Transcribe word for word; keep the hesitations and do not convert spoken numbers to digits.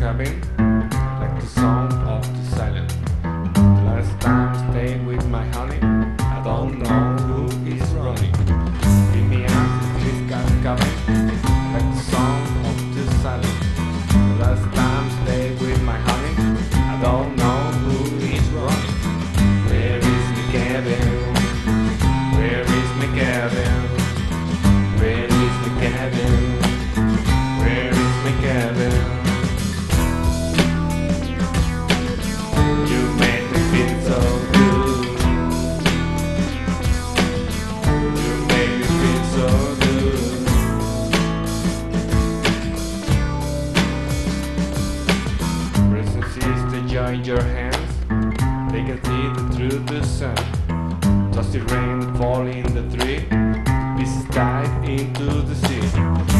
cabin, like the sound of the silence. The last time staying with my honey, I don't know who is running. Give me up, this cat cabin, like the sound of the silence. The last time stayed with my honey, I don't know who is running. Where is my cabin? Where is my cabin? Where is my cabin? Where is my cabin? You make me feel so good. You make me feel so good. Presence is the joy in your hands. They can see the through the sun. Dusty rain falling in the tree. Pieces dive into the sea.